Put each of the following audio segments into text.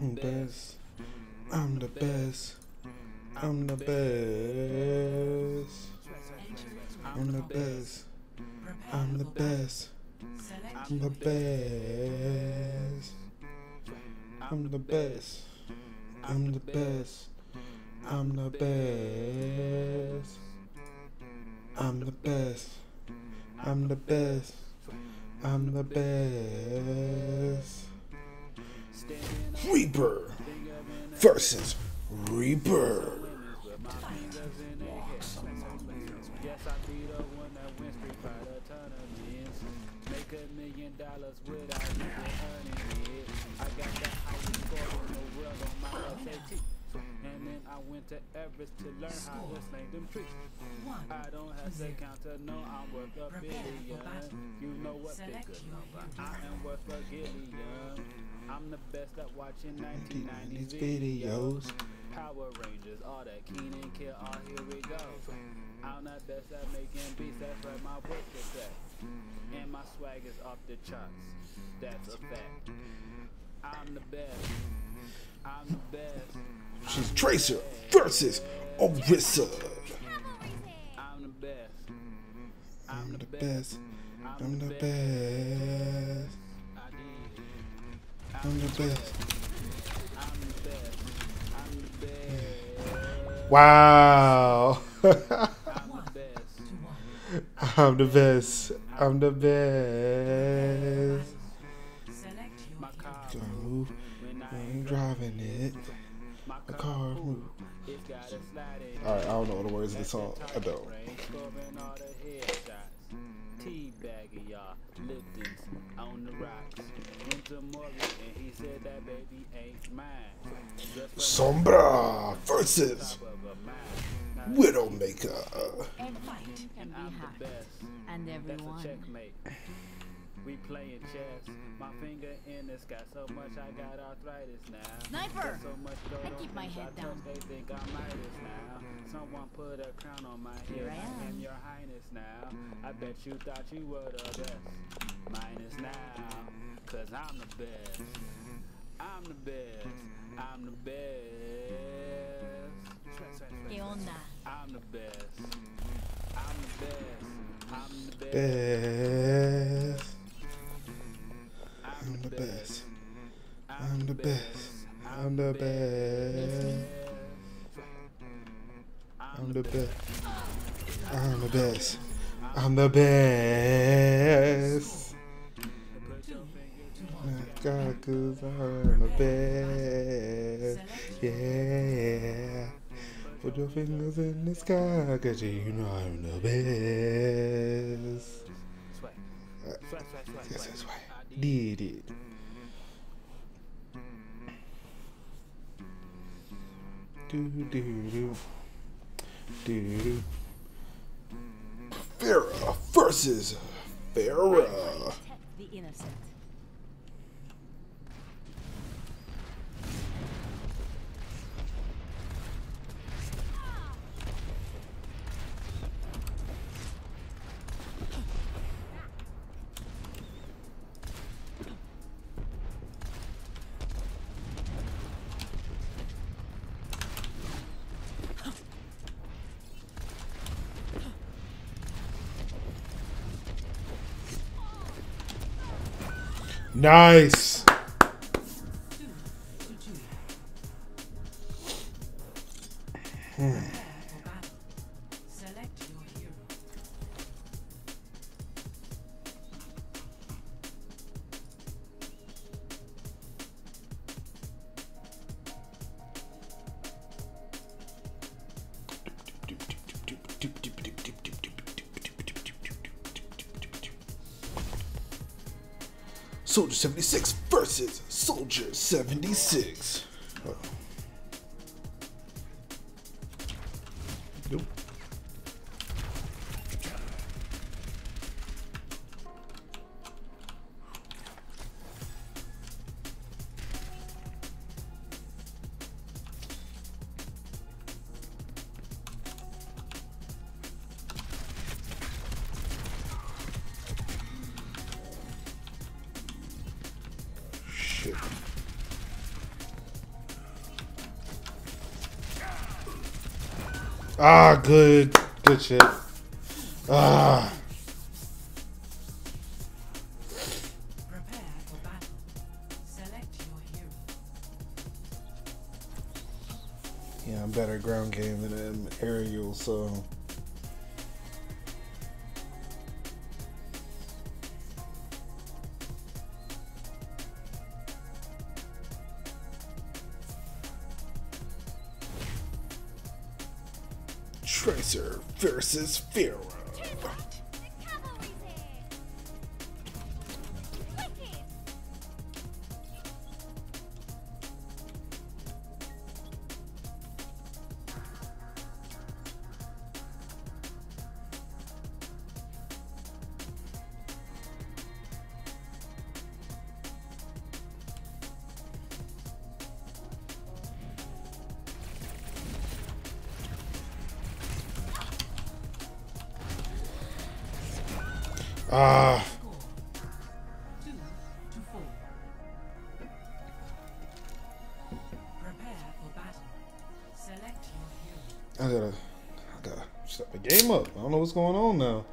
I'm the best. I'm the best. I'm the best. I'm the best. I'm the best. I'm the best. I'm the best. I'm the best. I'm the best. I'm the best. I'm the best. I'm the best. Reaper versus Reaper. Yes, I be the one that wins Street Fighter tournaments. Make $1 million without even earning it. I got the highest score in the world on my SAT. And then I went to Everest to learn how to sling them trees. I don't have to count to know I'm worth $1 billion. You know what the good number? I am worth $1 billion. I'm the best at watching 1990s videos. Power Rangers, all that Keen and Kill, all here we go. I'm the best at making beats, that's right, my work is that. And my swag is off the charts, that's a fact. I'm the best, I'm the best. She's Tracer versus Orisa. I'm the best, I'm the best. I'm the best. I'm the best. Wow. I'm the best. I'm the best. Gotta move when I'm driving it. The car move. Alright, I don't know the words of the song. I don't. Teabagging y'all, Lipton's on the rocks. Went to Morgan and he said that baby ain't mine. Sombra versus Widowmaker. And fight can be hard. And everyone. That's a checkmate. We playing chess. My finger in the sky so much I got arthritis now. Sniper! So much I keep my head down. They think I'm Midas now. Someone put a crown on my head. Here I am. Your Highness now. I bet you thought you were the best. Mine is now. Cause I'm the best. I'm the best. I'm the best. ¿Qué onda? I'm the best. I'm the best. I'm the best. Best. I'm the best. I'm the best. I'm the best. I'm the best. I'm the best. I'm the best. God, 'cause I'm the best. Yeah. Put your fingers in the sky, 'cause you know I'm the best. Yes, that's right. Did it. Do. Farrah versus Farrah. The innocent. Nice. Select your hero. Soldier 76 versus Soldier 76. Oh. Nope. Shit. Ah, good. Good shit. Ah. Prepare for battle. Select your hero. Yeah, I'm better at ground game than in aerial, so. Tracer versus Pharaoh. Ah. 2-4. Prepare for battle. Select your hero. I gotta step the game up. I don't know what's going on now.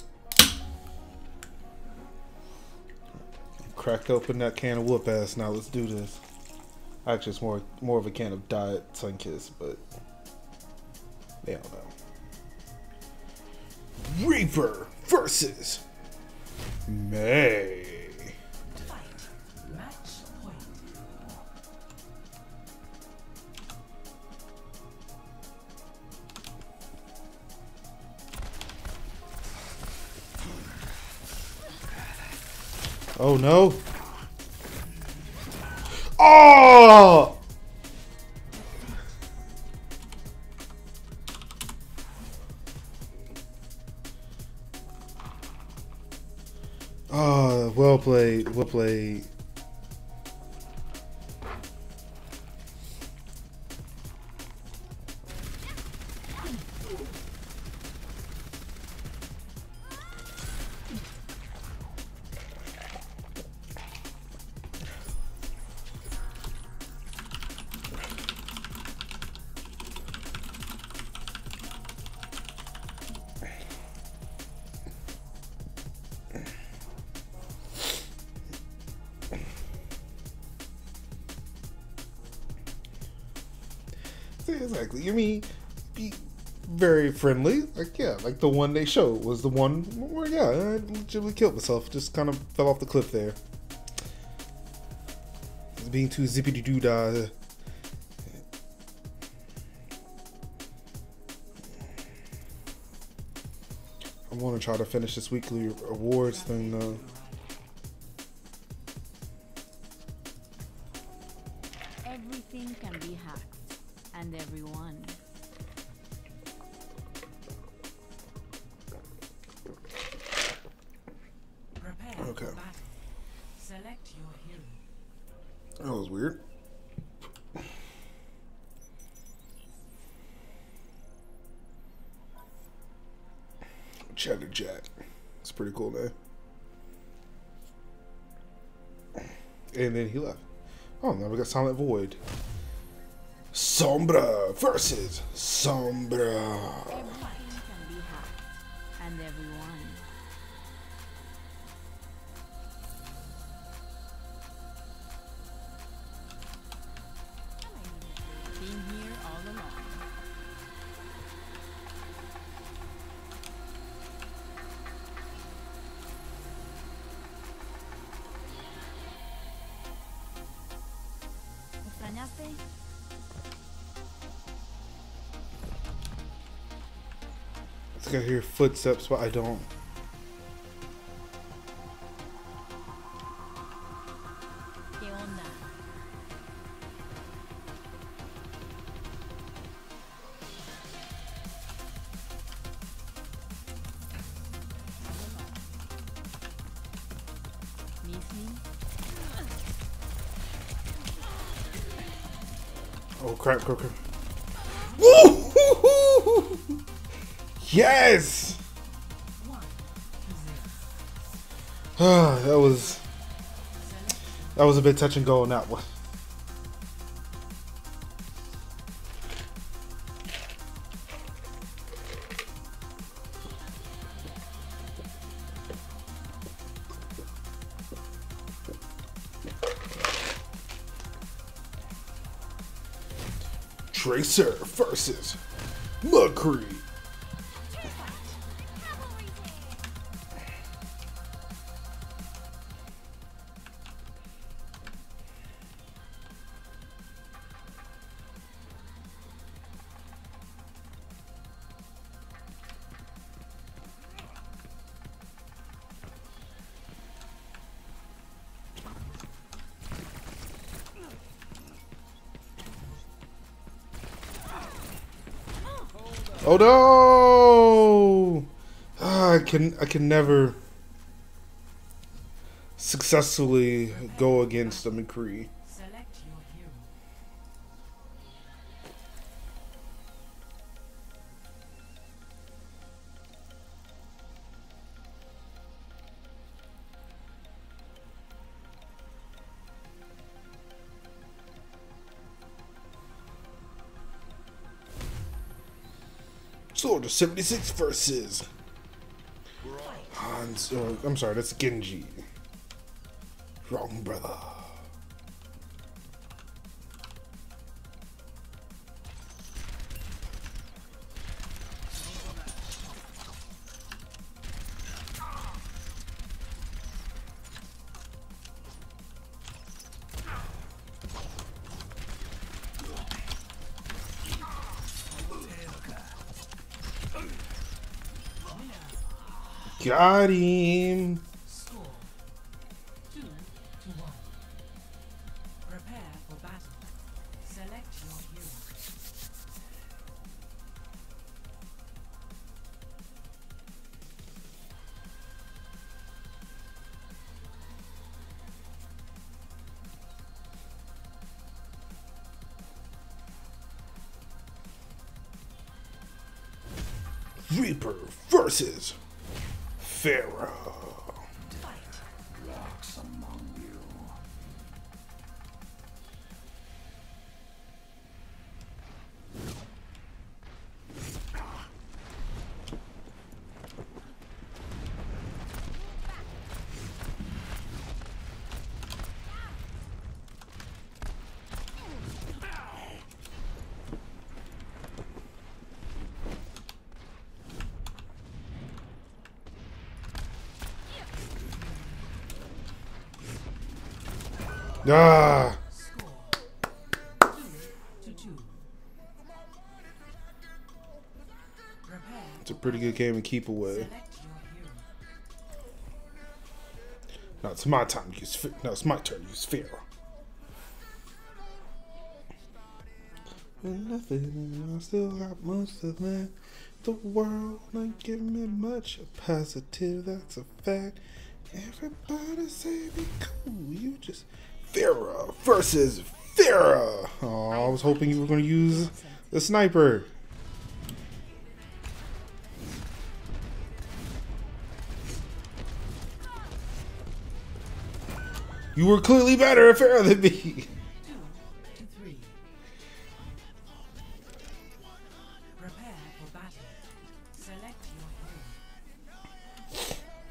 Cracked open that can of whoop ass. Now let's do this. Actually, it's more of a can of Diet Sunkiss, but they don't know. Reaper versus May. Fight. Match point. Oh no. Oh! Oh, well played. Well played. Exactly. I mean, be very friendly. Like, yeah, like the one they showed was the one where, yeah, I legitimately killed myself. Just kind of fell off the cliff there. Being too zippity doo dah. I want to try to finish this weekly awards thing though. Everything can be hacked, and everyone. Prepare Okay. for battle. Select your hero. That was weird. Cheddar Jack. It's pretty cool name. And then he left. Oh, now we got Silent Void. Sombra versus Sombra. Everything can be hacked, and everyone. Been here all along. ¿Extrañaste? I think I hear footsteps, but I don't. ¿Qué onda? ¿Miss me? Oh crap, crap, crap. Woo! Yes! 1-0. that was a bit touch and go on that one. Tracer versus McCree. Oh no! I can never successfully go against a McCree. Select your hero. Soldier 76 versus Hans. I'm sorry, that's Genji. Wrong brother. Got him. Score 2-1. Prepare for battle. Select your hero. Reaper versus Pharaoh. Ah, Score 2-2. Prepare. it's a pretty good game to keep away. Select your hero. Now it's my time to use. Now it's my turn to use Pharaoh. Nothing, I still got most of that. The world ain't giving me much. A positive, that's a fact. Everybody say be cool. You just Pharaoh versus Pharaoh. Oh, I was hoping you were going to use the sniper. You were clearly better at Pharaoh than me. 2-3. Prepare for battle. Select your hero.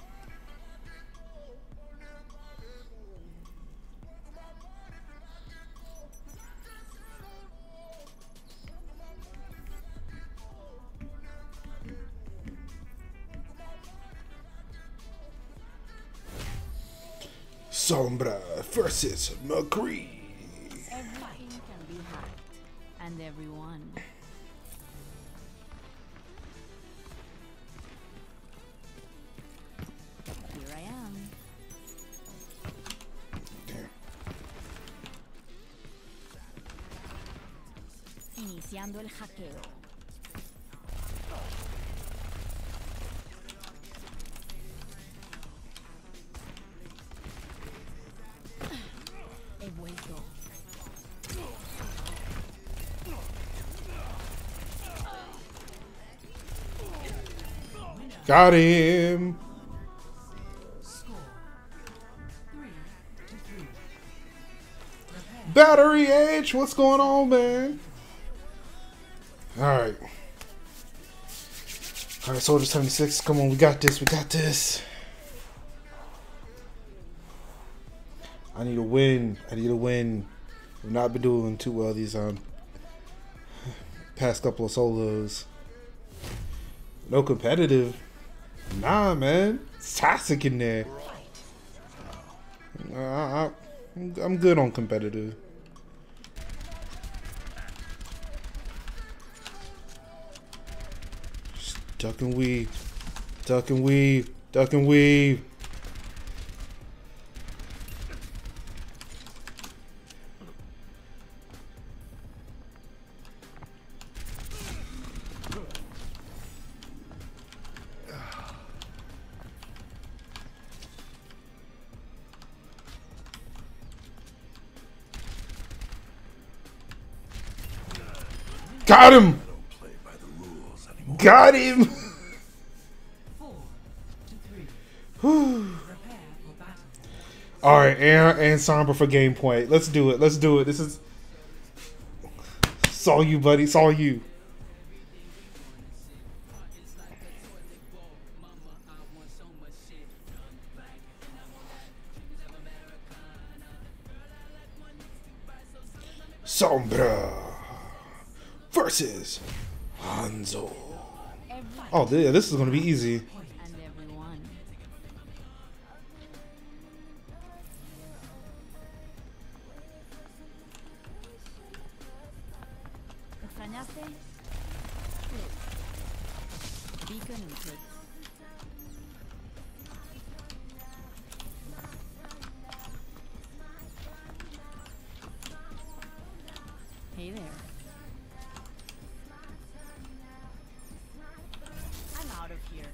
Sombra versus McCree. Everything can be hacked, and everyone. Here I am. Damn. Iniciando el hackeo. He vuelto. Got him. Score 3-3. Prepare. Battery H, what's going on, man? Alright. Alright, Soldier 76, come on, we got this, we got this. I need a win. I need a win. I've not been doing too well these Past couple of solos. No competitive. Nah, man. It's toxic in there. I'm good on competitive. Just duck and weave. Duck and weave. Duck and weave. Got him! Got him! 4 to 3. Prepare for battle. Alright, and Sombra for game point. Let's do it. Let's do it. This is... It's all you, buddy. It's all you. Sombra versus Hanzo. Oh, yeah, this is going to be easy. And everyone. ¿Extrañaste? Beacon and click. Hey there. I'm out of here.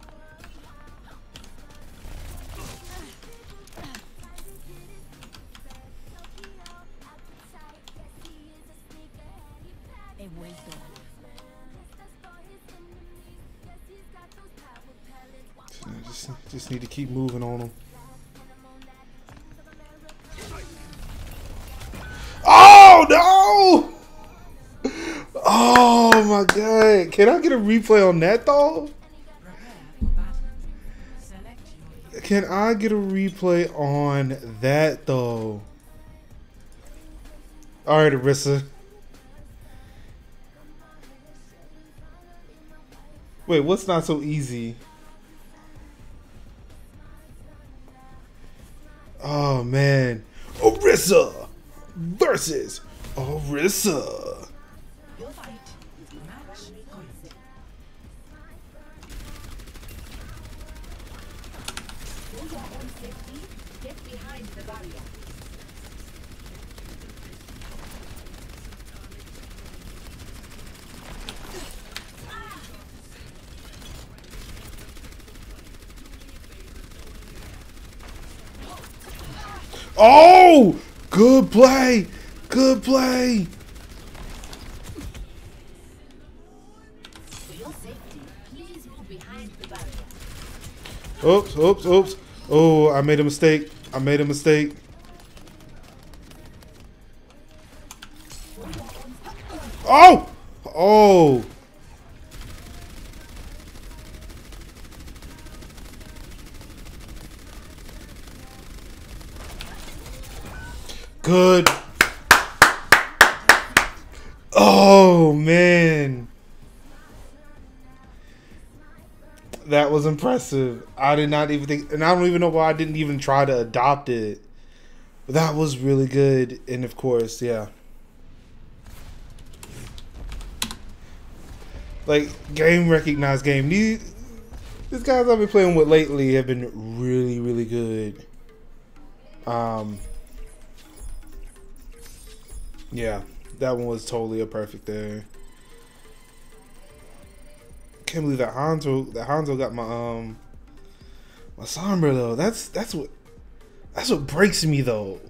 He vuelto. Just need to keep moving on them. Oh no! Oh my god! Can I get a replay on that though? Prepare for battle. Select your hero. Can I get a replay on that though? All right, Arissa. Wait, what's not so easy? Oh man, Arissa versus Arissa. Fight. Match point. Oh, good play, good play. Oops, oops, oops. Oh, I made a mistake. I made a mistake. Oh! Oh! Good. Oh, man. That was impressive. I did not even think, and I don't even know why I didn't even try to adopt it. But that was really good. And of course, yeah. Like, game recognized game. These guys I've been playing with lately have been really, really good. Yeah, that one was totally a perfect there. Can't believe that Hanzo got my my Sombra though. That's what breaks me though.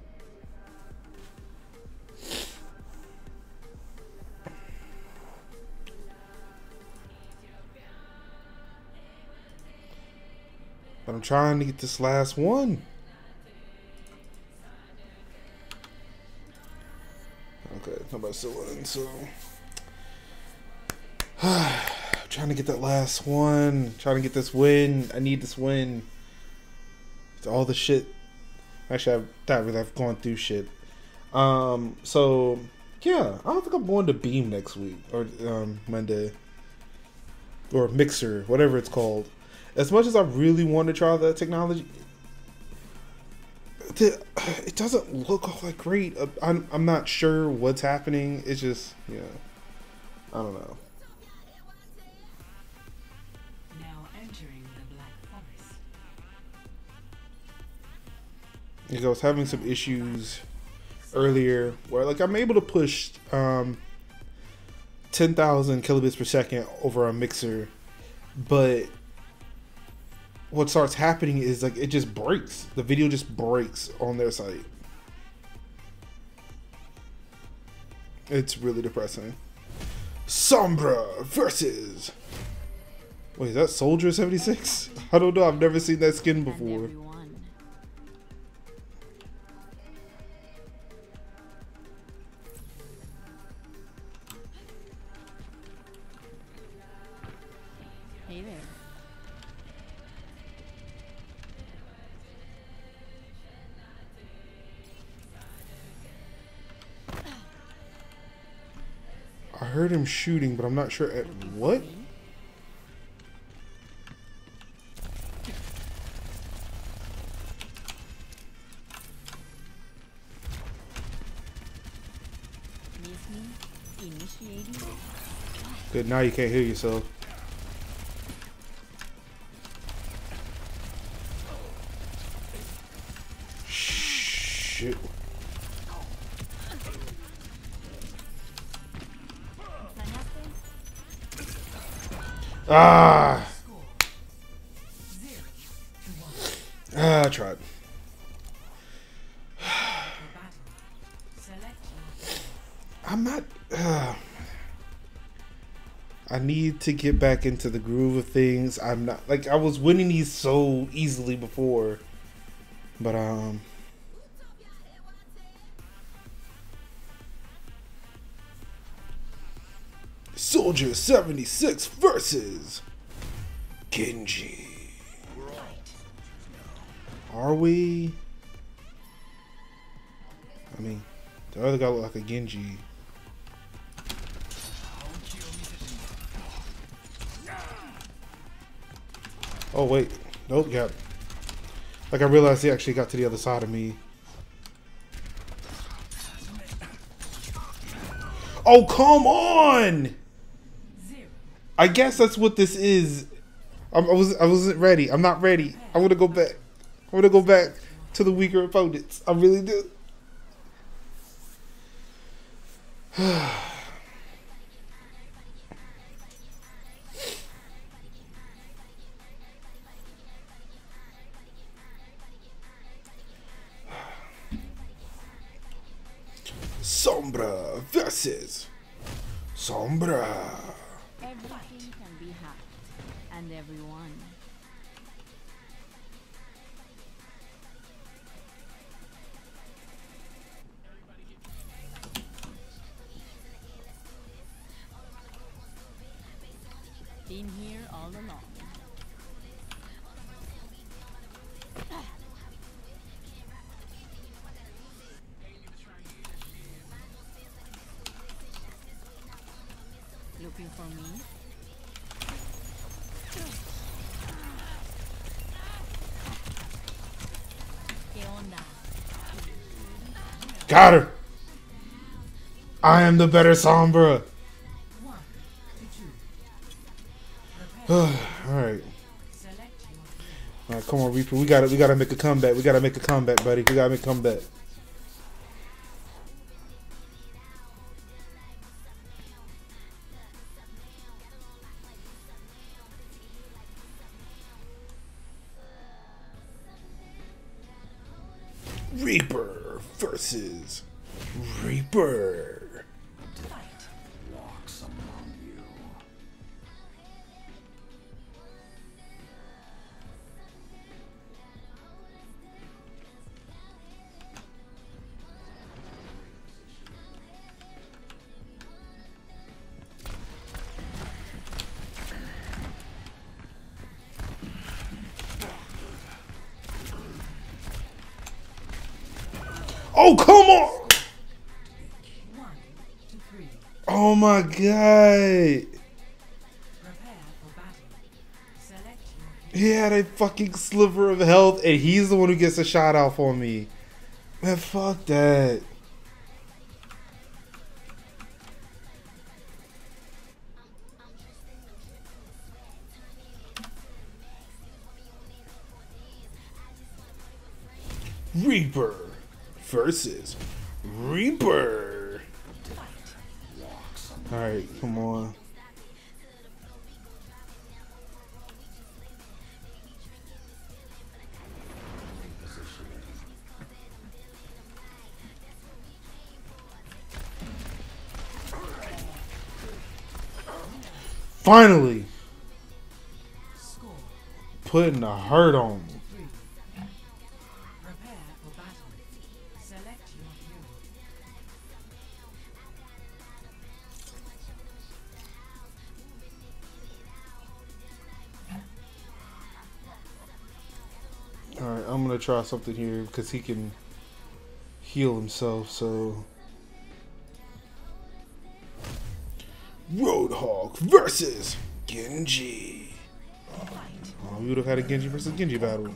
But I'm trying to get this last one. Okay, nobody's still winning, so trying to get that last one. Trying to get this win. I need this win. It's all the shit. Actually, I've gone through shit. So Yeah, I don't think I'm going to Beam next week or Monday or Mixer, whatever it's called. As much as I really want to try that technology, it doesn't look like great. I'm not sure what's happening. It's just, yeah, I don't know. Now entering the Black Forest. Like I was having some issues earlier where like I'm able to push 10,000 kilobits per second over a Mixer, but what starts happening is like it just breaks. The video just breaks on their site. It's really depressing. Sombra versus. Wait, is that Soldier 76? I don't know. I've never seen that skin before. Hey there. I heard him shooting, but I'm not sure at what. Listening, initiating. Good, now you can't hear yourself. Shit. I tried. I'm not. I need to get back into the groove of things. I'm not like I was winning these so easily before, but Soldier 76 versus Genji. Are we? I mean, the other guy looked like a Genji. Oh wait, nope, yeah. Like I realized he actually got to the other side of me. Oh come on! I guess that's what this is. I wasn't ready. I'm not ready. I want to go back. I want to go back to the weaker opponents. I really do. Sombra versus Sombra. Everything can be hacked, and everyone. Been here all along. Looking for me? ¿Qué onda? Got her. I am the better Sombra. Alright. Alright, come on, Reaper. We gotta make a comeback. We gotta make a comeback, buddy. We gotta make a comeback. Reaper versus Reaper. Walks among you. Oh, come on! Oh my god. Prepare for battle. Select your He had a fucking sliver of health, and he's the one who gets a shot off on me. Man, fuck that. Reaper versus Reaper. Alright, come on. Finally, score. putting the hurt on me. 3. Prepare for battle. Select your hero. Alright, I'm gonna try something here because he can heal himself, so. Roadhog versus Genji. Oh, we would have had a Genji versus Genji battle.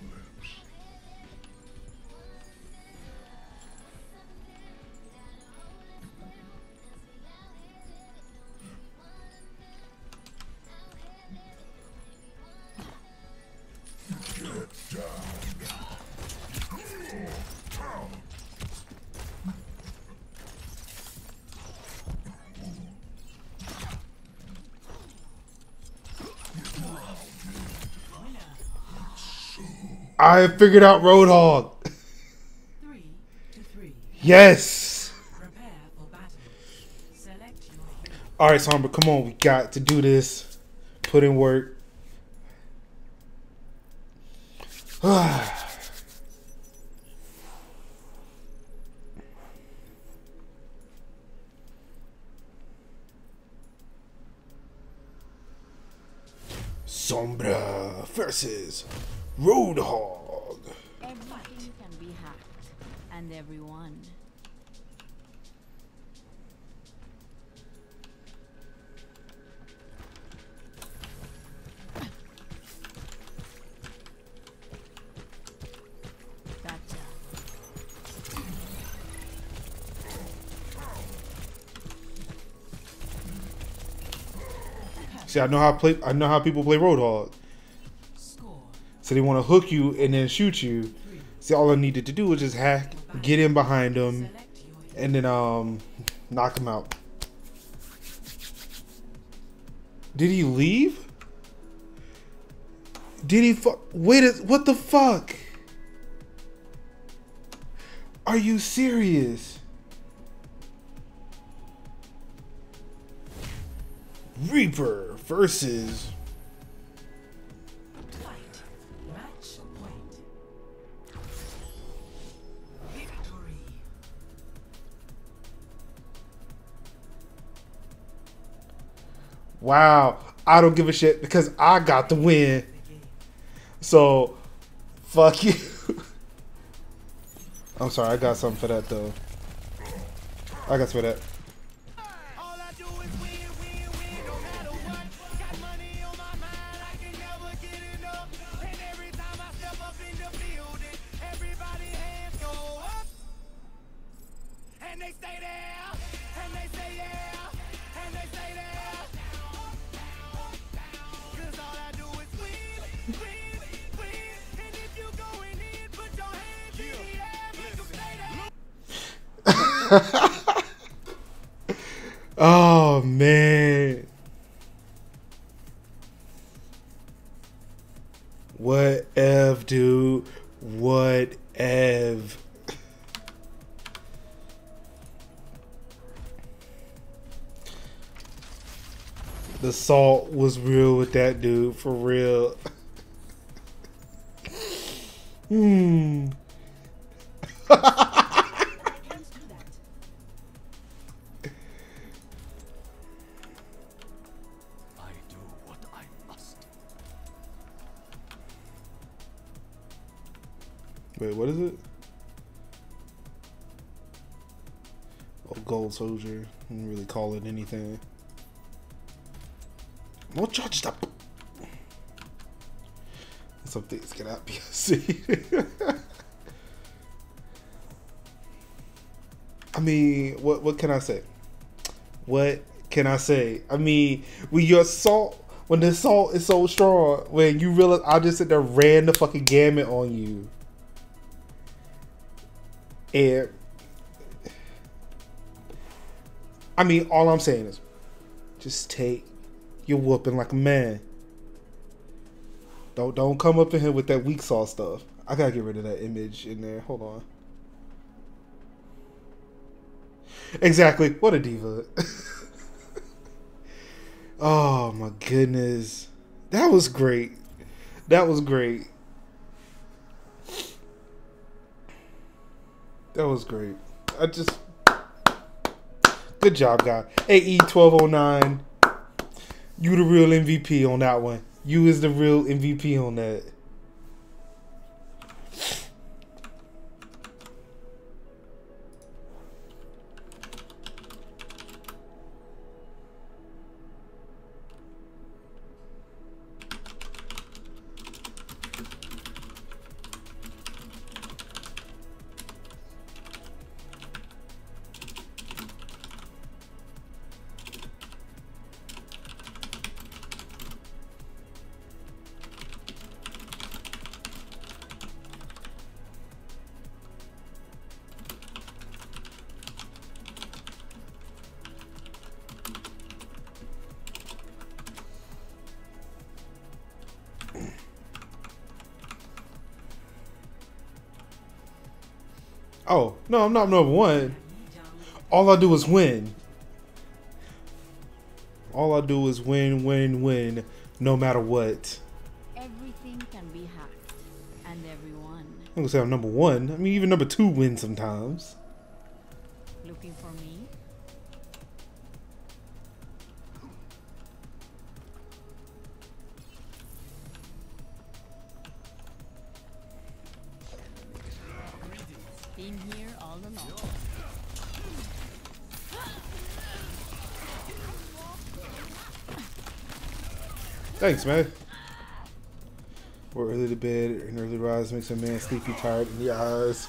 I figured out Roadhog. 3 to 3. Yes. Prepare for battle. Select your hero. All right, Sombra, come on. We got to do this. Put in work. Sombra versus Roadhog. Everything can be hacked, and everyone. Gotcha. See, I know how people play Roadhog. Score. So they want to hook you and then shoot you. See, all I needed to do was just hack, get in behind them, Select your hero. and then knock him out. Did he leave? Did he wait, what the fuck? Are you serious? Reaper versus Fight. Match point. Victory. wow. I don't give a shit because I got the win. The game. So fuck you. I'm sorry, I got something for that though. I got some for that. All I do is win, win, win, no matter what. Got money on my mind, I can never get enough. And every time I step up in the building, everybody hands go up. And they stay there, and they say yeah, and they say there. 'Cause all I do is win, win, win. And if you going in, put your hands in the air, make 'em stay there. Oh man. What Ev, dude? What Ev? The salt was real with that dude, for real. Hmm. Please do that. I do what I must. Wait, what is it? Oh, gold soldier. I didn't really call it anything. More charged up. Some things cannot be seen. I mean, what can I say? What can I say? I mean, when the assault is so strong, when you realize I just sit there ran the fucking gamut on you. And I mean, all I'm saying is just take your whooping like a man. Don't come up in here with that weak sauce stuff. I gotta get rid of that image in there. Hold on. Exactly. What a diva. Oh my goodness. That was great. That was great. That was great. Good job, guy. AE1209. You the real MVP on that one. You is the real MVP on that. Oh, no, I'm not number one. All I do is win. All I do is win, win, win, no matter what. Everything can be hacked, and everyone. I'm gonna say I'm number one. I mean, even number two wins sometimes. Looking for me? Been here all along. Thanks, man. We're early to bed and early rise makes a man sleepy, tired in the eyes.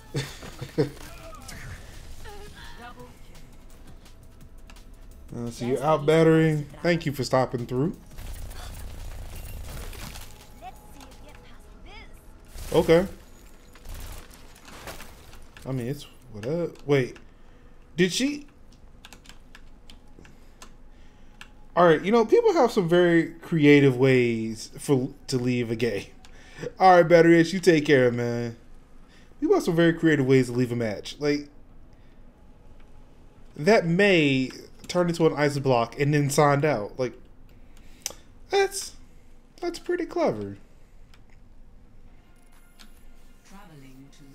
So you're out battering. Thank you for stopping through. Okay. I mean, it's whatever. Wait, did she? All right, you know, people have some very creative ways to leave a game. All right, Battery H, you take care, man. People have some very creative ways to leave a match. Like, that May turned into an ice block and then signed out. Like, that's pretty clever. Traveling to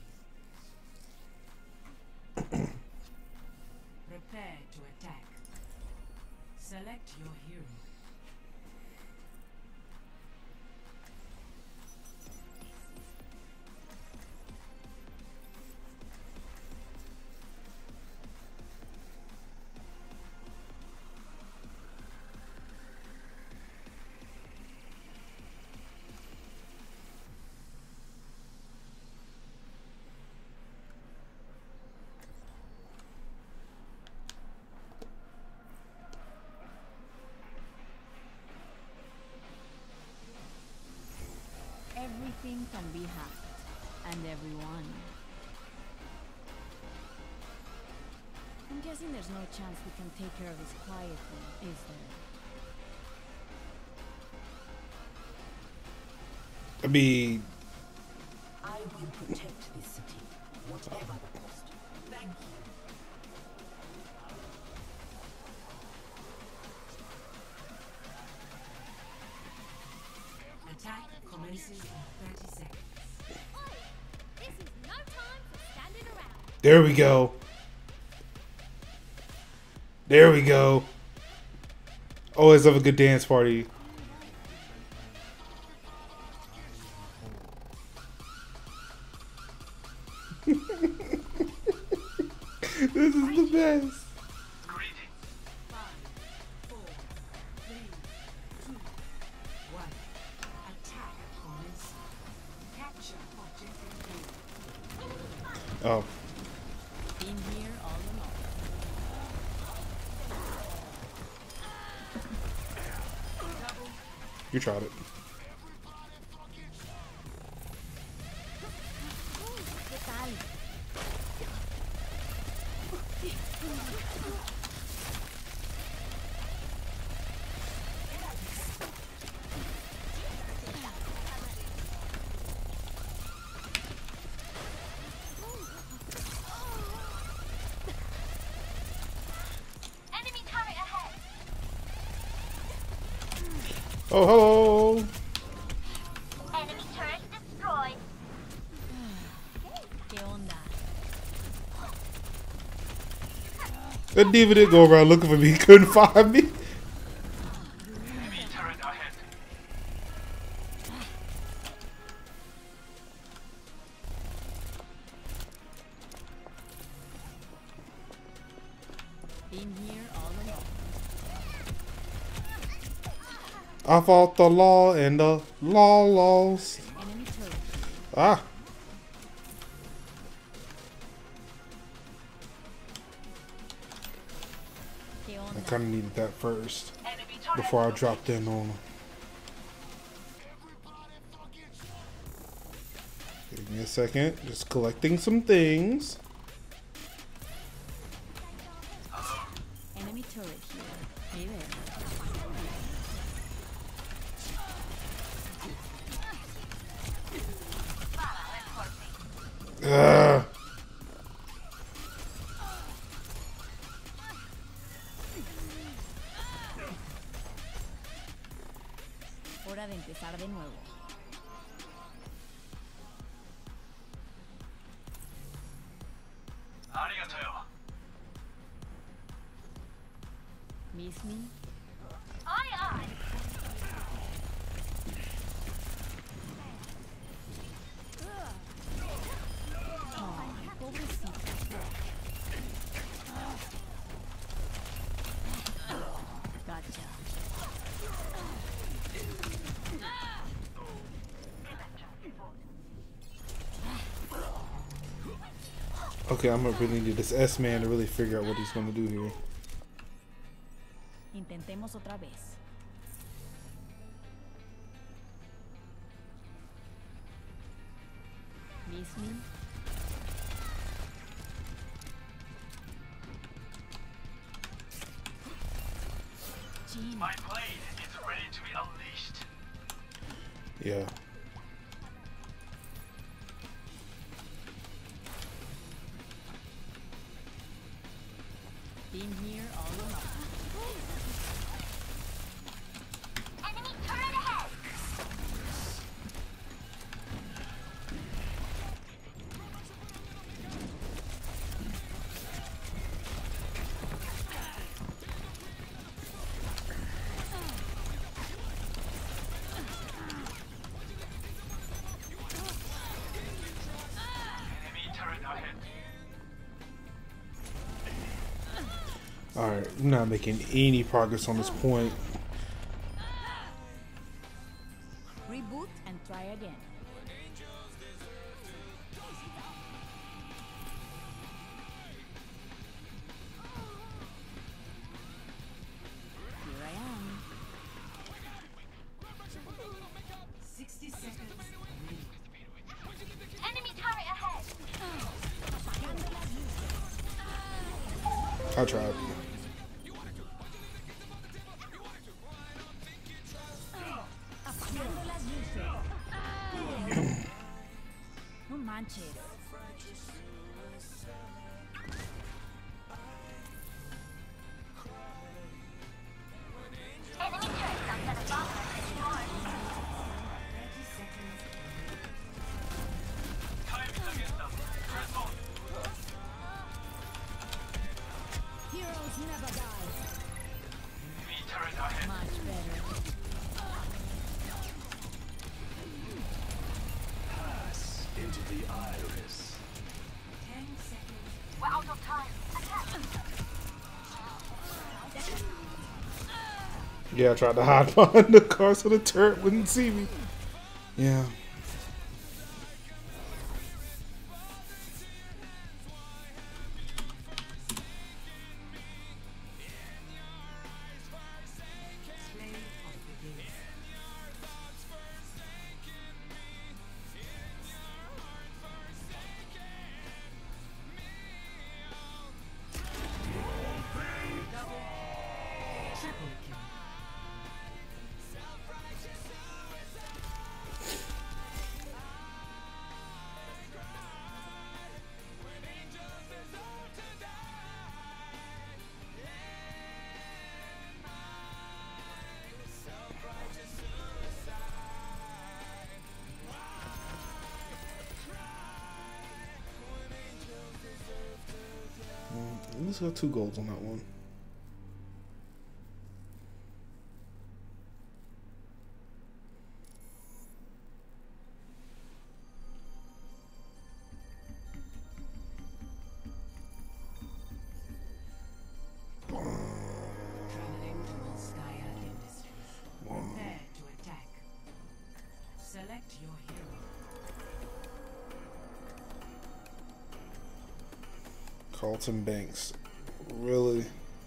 Mumbai. Prepare to attack. Select your hero. Everything can be hacked, and everyone. I'm guessing there's no chance we can take care of this quietly, is there? I mean, I will protect this city, whatever the cost. Thank you. Attack commences in 30 seconds. This is no time for standing around. there we go. There we go. Always have a good dance party. This is the best. Oh. Been here all along. You tried it. ¿Qué tal? Enemy turret ahead. Oh, hello. Enemy turret destroyed. ¿Qué onda? That diva did go around looking for me. He couldn't find me. Been here all along. I fought the law and the law lost. Enemy turret. Ah. ¿Qué I onda? kind of needed that first before I dropped in on him. Give me a second. Just collecting some things. Enemy turret here. Hey there. Ugh. Hora de empezar de nuevo. Miss me? Aye, aye. Ay, pobrecita. Gotcha. Okay, I'm gonna really need this S-Man to really figure out what he's gonna do here. Intentemos otra vez. Miss me? Jean. My blade is ready to be unleashed. Yeah. Been here all along. Enemy turret ahead. Enemy turret ahead. Alright, I'm not making any progress on this point. Reboot and try again. Here I am. 60 seconds. Enemy turret ahead. I tried. Apagando las luces. No manches. Enemy turret outside of bomber destroyed. 30 seconds. Time is against us. Press on. Heroes never die. Enemy turret ahead. Much better. Pass into the iris. Yeah, I tried to hide behind the car so the turret wouldn't see me. Yeah. Slave of the game. Triple kill. At least got 2 golds on that one. Traveling to Volskaya Industries. Prepare to attack. Select your hero. Carlton Banks. Really?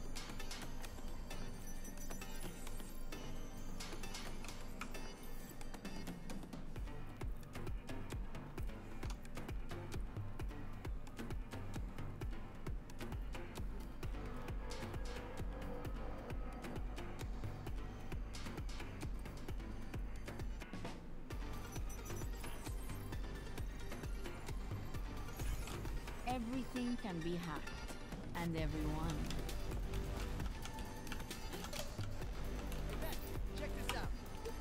Everything can be hacked, and everyone. Check this out.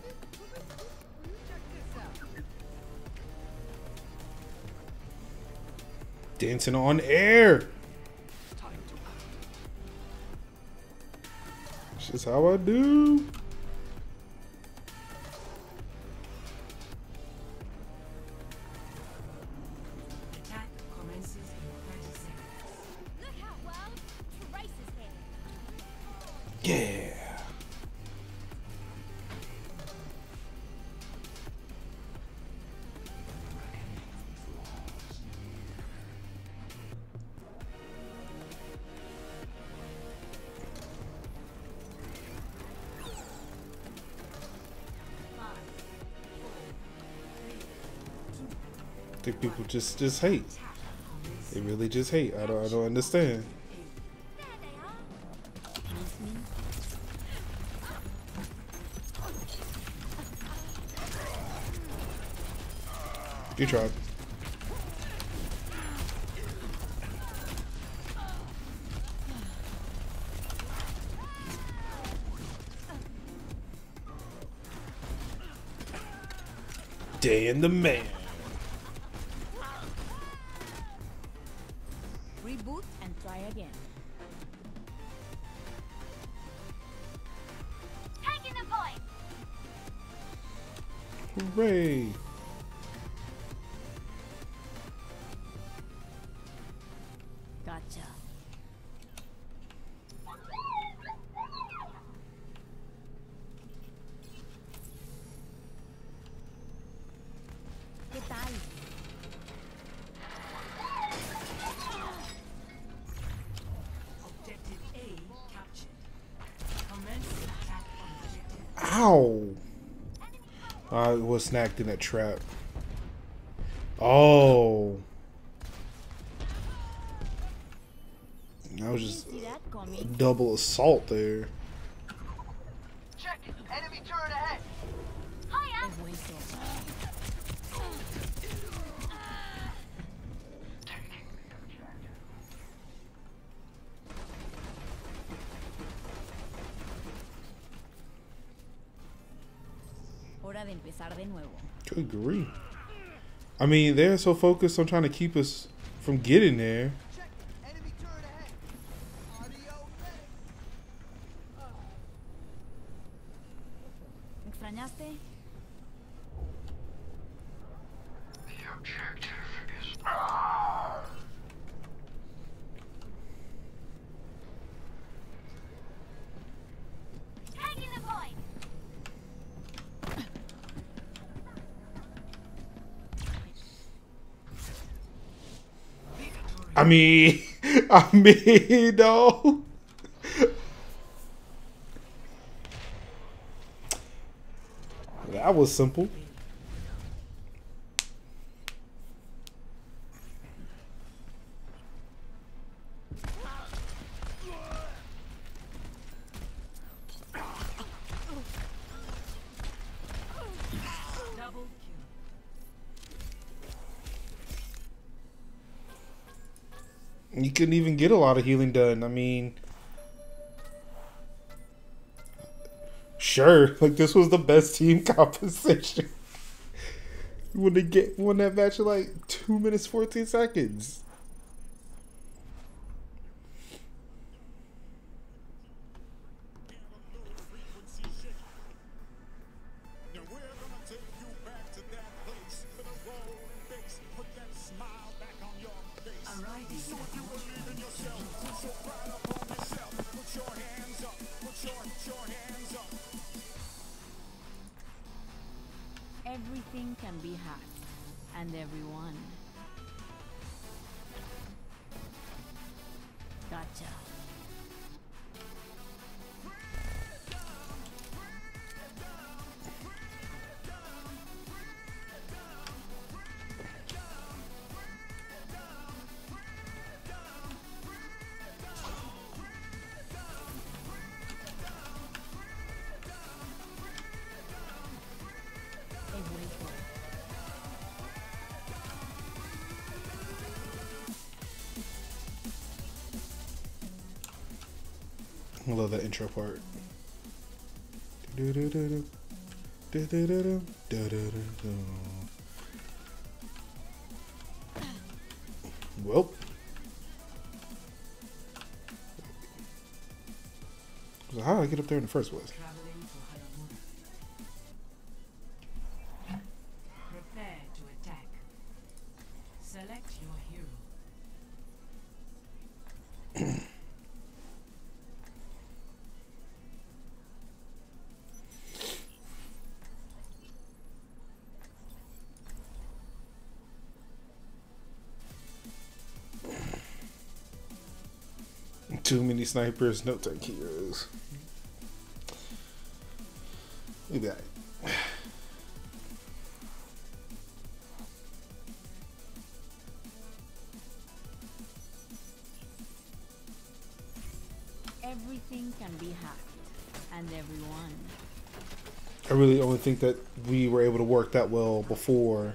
Check this out. Dancing on air. It's just how I do. Attack commences in 30 seconds. Look out, world! Trace is here. Yeah. I think people just hate. They really just hate. I don't understand. There they are. Miss me? You tried. Day in the man. Reboot and try again. Taking the point. Hooray. Gotcha. ¿Qué tal? Objective A captured. Commence attack on objective. Ow. I was snagged in that trap. Oh. That was just See that coming? double assault there. Check it. Enemy turret ahead. Hiya. Eso. Hora de empezar de nuevo. Good grief. I mean, they're so focused on trying to keep us from getting there. Check it. Enemy turret ahead. Audio ready. ¿Me extrañaste? The objective is Taking the point. I mean, no. That was simple. Double kill. You couldn't even get a lot of healing done. I mean, sure, like this was the best team composition. When they won that match in like 2 minutes 14 seconds. Everything can be hacked, and everyone. Gotcha. I love that intro part. Well, so how did I get up there in the first place? Traveling to Haramura. Prepare to attack. Select your hero. Too many snipers, no tank heroes. Look at that. Everything can be hacked, and everyone. I really only think that we were able to work that well before.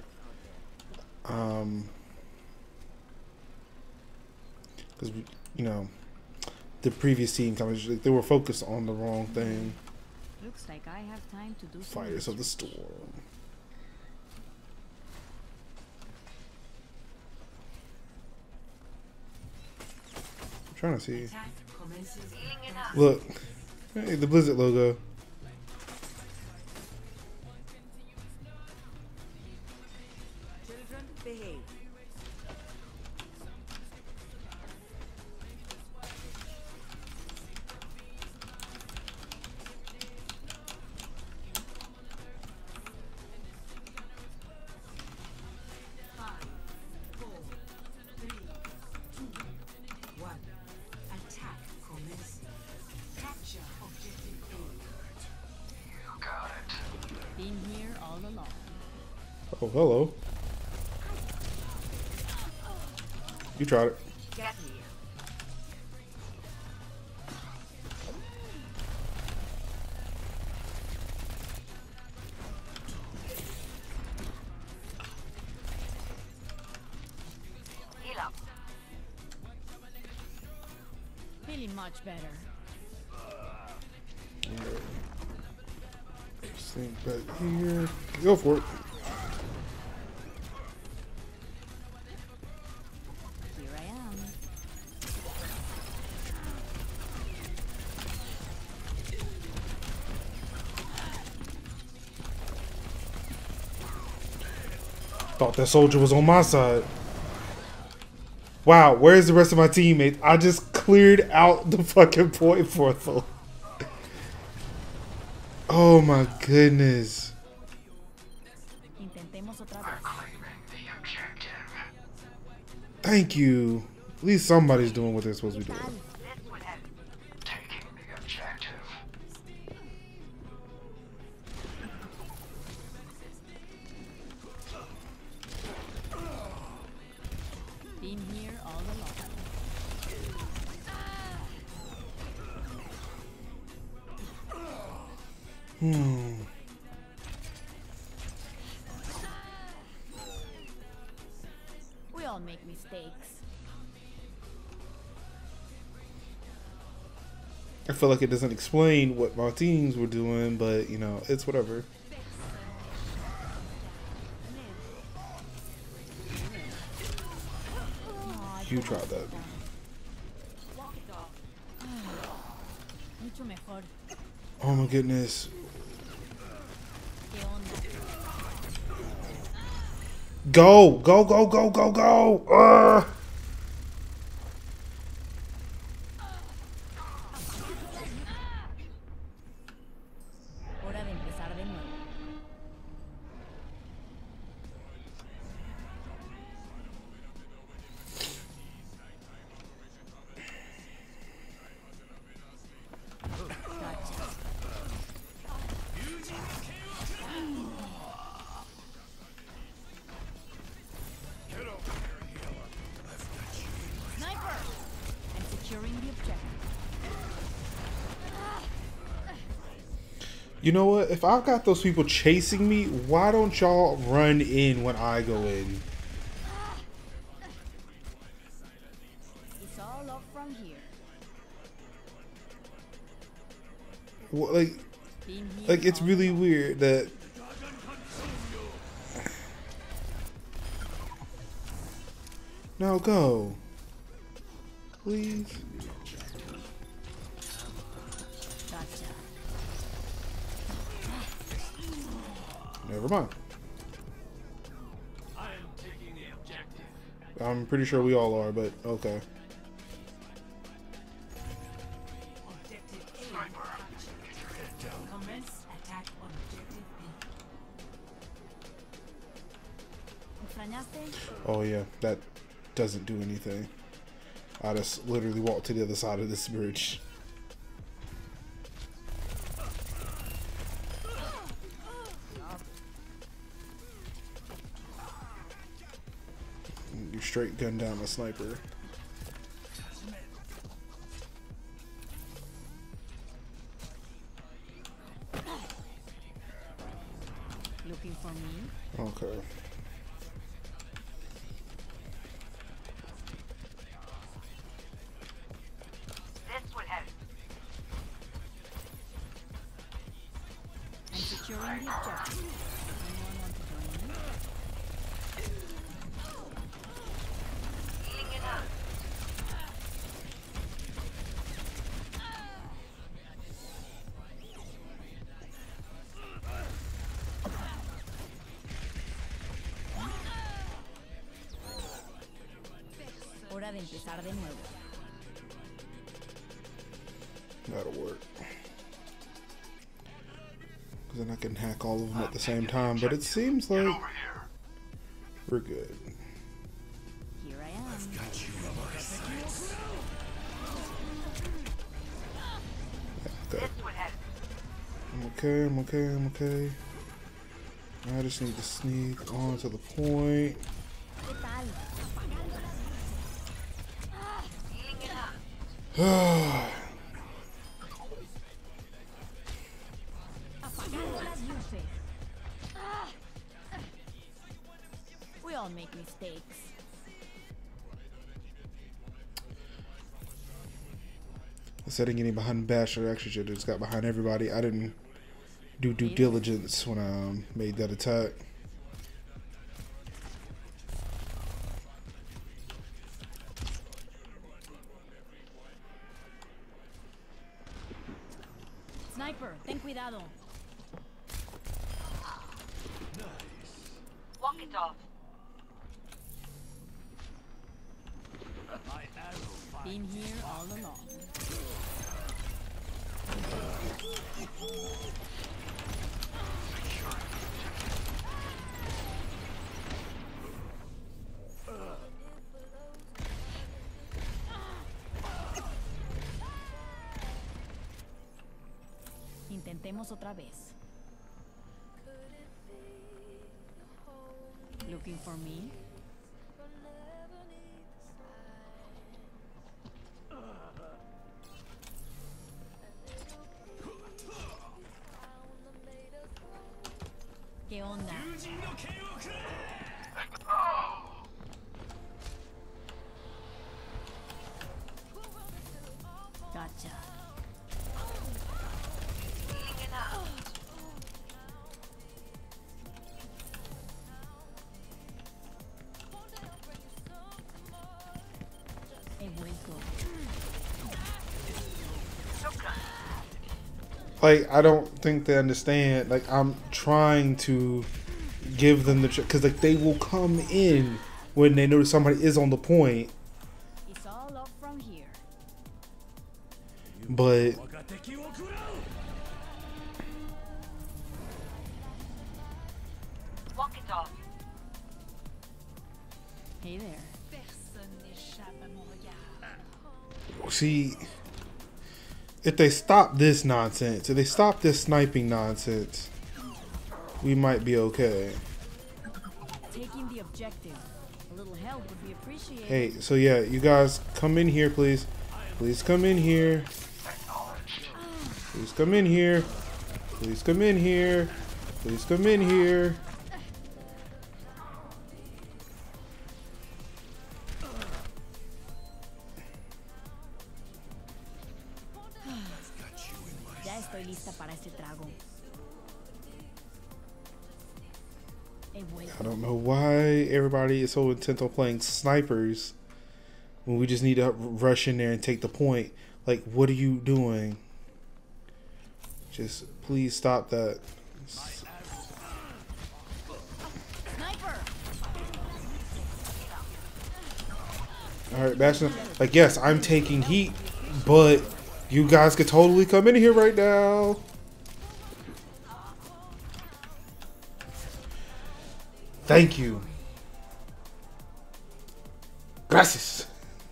Because, you know, the previous team kind of, they were focused on the wrong thing. Looks like I have time to do some Fighters of the research. Storm. I'm trying to see. Attack commences. Look, hey, the Blizzard logo. Children, behave. Five, four, three, two, one. Attack commencing. Capture objective A. You got it. Been here all along. Oh, hello. You tried it. Get here. Heal up. Feeling much better. Sink back here. Go for it. Here I am. Thought that soldier was on my side. Wow, where's the rest of my teammates? I just cleared out the fucking point portal. Oh my goodness. Intentemos otra We're vez. claiming the objective. Thank you. At least somebody's doing what they're supposed to be doing. This would help. Taking the objective. Been here all along. We all make mistakes. I feel like it doesn't explain what my teams were doing, but you know, it's whatever. You tried that. Mucho mejor. Oh my goodness. ¿Qué onda? Go! Go, go, go, go, go! Hora de empezar de nuevo. Sniper! I'm securing the objective. You know what? If I've got those people chasing me, why don't y'all run in when I go in? It's all up from here. Like Been here Like, it's all really along. weird that... Now go. Please. Gotcha. Never mind. I am taking the objective. I'm pretty sure we all are, but okay. Objective A. Commence attack on objective B. ¿Extrañaste? Oh yeah, that doesn't do anything. I just literally walked to the other side of this bridge. You straight gun down a sniper. Looking for me? Okay. This would help. I'm securing the objective. Anyone want to join me? Healing it up. Hora de empezar de nuevo. That'll work. Because then I can hack all of them at the same time, but it seems Get like over here. we're good. Here I am. Okay. This would help. I'm okay, I'm okay, I'm okay. I just need to sneak on to the point. ¿Qué tal? Healing it up. Apagando las luces. We all make mistakes. Instead of getting behind Basher, I actually should have just got behind everybody. I didn't do due diligence when I made that attack. Sniper, ten cuidado. Walk it off. Been here all along. Empecemos otra vez. Looking for me? ¿Qué onda? Gotcha. He vuelto. Like, I don't think they understand. Like, I'm trying to give them the... Because, like, they will come in when they notice somebody is on the point. It's all up from here. But... Walk it off. Hey there. See... If they stop this nonsense, if they stop this sniping nonsense, we might be okay. Taking the objective. A little help would be appreciated. Hey, so yeah, you guys come in here, please. Please come in here. Please come in here. Please come in here. Please come in here. Ya estoy lista para este trago. He vuelto. I don't know why everybody is so intent on playing snipers when we just need to rush in there and take the point. Like, what are you doing? Just please stop that. Sniper! Alright, Bastion. Like, yes, I'm taking heat, but you guys could totally come in here right now. Thank you. Gracias.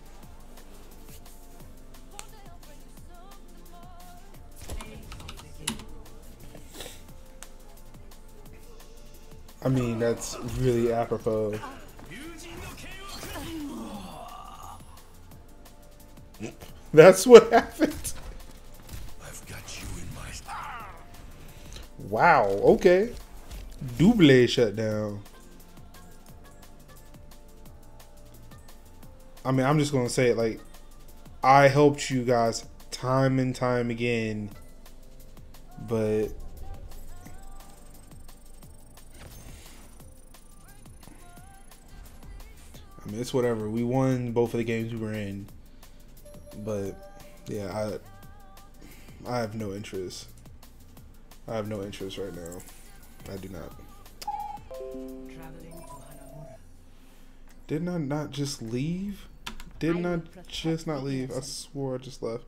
I mean, that's really apropos. That's what happened. I've got you in my... Wow, okay. Double shutdown. I mean, I'm just going to say it, like, I helped you guys time and time again, but I mean, it's whatever. We won both of the games we were in, but yeah, I have no interest. I have no interest right now. I do not. Traveling to Hanamura. Didn't I not just leave? Didn't I just not leave? I swore I just left.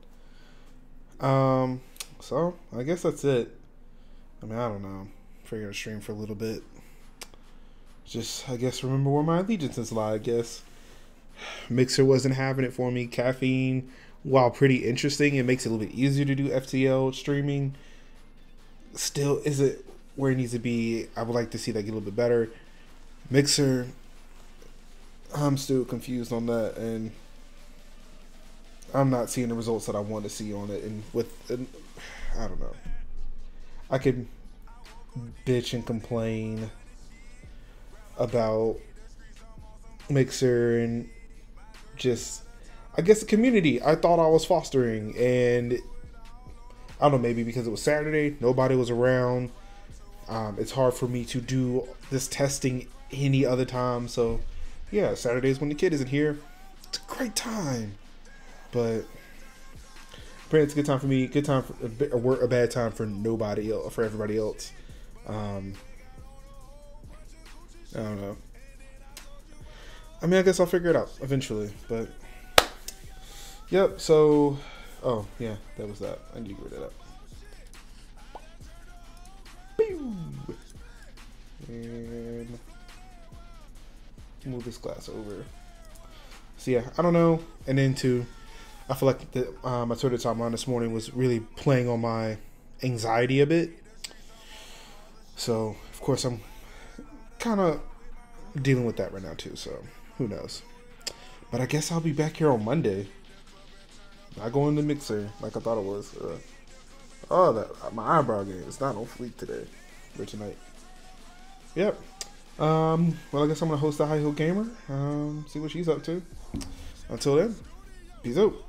So I guess that's it. I mean, I don't know. Figured to stream for a little bit. Just, I guess, remember where my allegiances lie, I guess. Mixer wasn't having it for me. Caffeine, while pretty interesting, it makes it a little bit easier to do FTL streaming. Still isn't where it needs to be. I would like to see that get a little bit better. Mixer, I'm still confused on that, and I'm not seeing the results that I want to see on it. And I don't know. I could bitch and complain about Mixer and just, I guess, the community I thought I was fostering, and I don't know, maybe because it was Saturday, nobody was around. It's hard for me to do this testing any other time, so yeah, Saturdays when the kid isn't here, it's a great time. But apparently it's a good time for me, good time for a bad time for nobody else, for everybody else. I don't know. I mean, I guess I'll figure it out eventually, but yep. So, oh yeah, that was that. I need to get rid of that. Pew! And move this glass over. So yeah, I don't know. And then I feel like my Twitter timeline this morning was really playing on my anxiety a bit. So, of course, I'm kind of dealing with that right now too. So, who knows? But I guess I'll be back here on Monday. I go in the mixer like I thought it was. Oh, that my eyebrow game is not on fleek today or tonight. Yep. Well, I guess I'm gonna host the High Heel Gamer. See what she's up to. Until then, peace out.